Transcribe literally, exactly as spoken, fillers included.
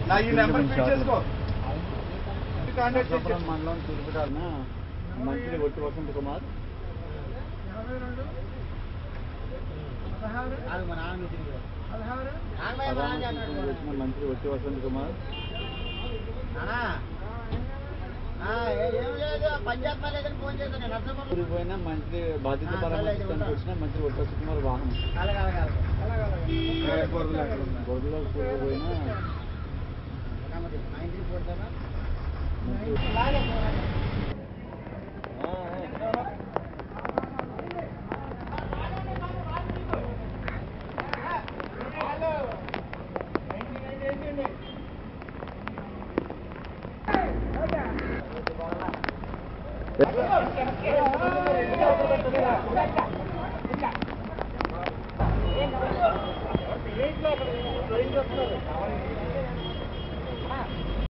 మండలం తూర్పుటాన మంత్రి ఒట్టి వసంత్ కుమార్ మంత్రి ఒట్టి వసంత్ కుమార్ పోయినా మంత్రి బాధ్యత పరామర్శించడానికి వచ్చిన మంత్రి ఒట్టి వసంత్ కుమార్ వాహనం బొరదలో పోయినా ఏంటి